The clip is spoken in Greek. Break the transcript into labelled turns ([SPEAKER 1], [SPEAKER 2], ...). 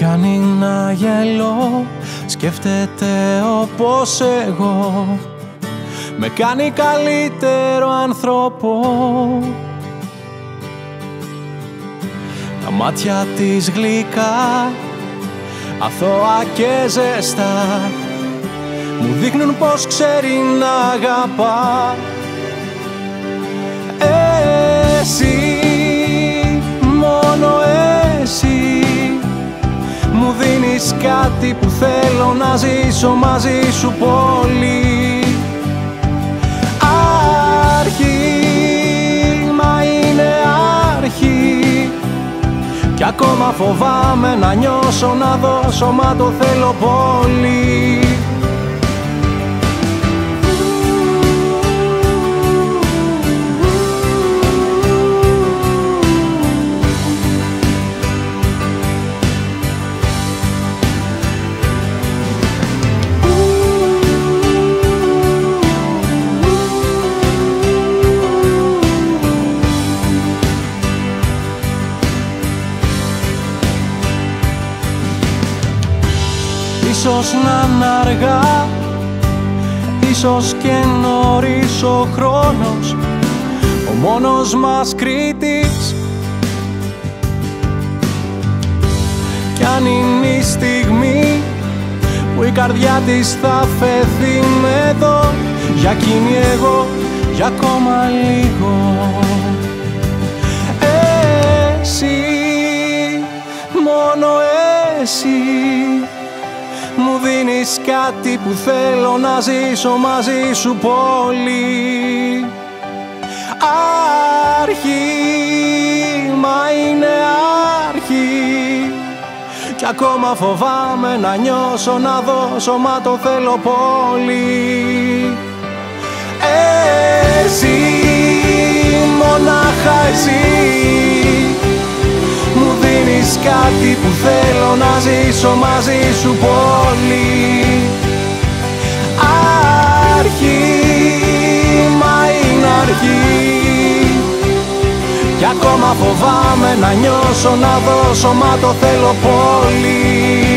[SPEAKER 1] κάνει να γελώ, σκέφτεται όπως εγώ, με κάνει καλύτερο άνθρωπο. Τα μάτια της γλυκά, αθώα και ζεστά, μου δείχνουν πως ξέρει να αγαπά. Εσύ, μόνο εσύ, μου δίνεις κάτι που θέλω να ζήσω μαζί σου πολύ. Αρχή, μα είναι αρχή, κι ακόμα φοβάμαι να νιώσω, να δώσω, μα το θέλω πολύ. Ίσως να είναι αργά, ίσως και νωρίς ο χρόνος, ο μόνος μας κρίτης. Κι αν είναι η στιγμή που η καρδιά της θα φεθεί με εδώ, για εκείνη εγώ για ακόμα λίγο. Εσύ, μόνο εσύ, μου δίνεις κάτι που θέλω να ζήσω μαζί σου πολύ. Αρχή, μα είναι αρχή, κι ακόμα φοβάμαι να νιώσω, να δώσω, μα το θέλω πολύ. Εσύ, μονάχα εσύ, μου δίνεις κάτι που θέλω να ζήσω μαζί σου πολύ. Αρχή, μα είναι αρχή, κι ακόμα φοβάμαι να νιώσω, να δώσω, μα το θέλω πολύ.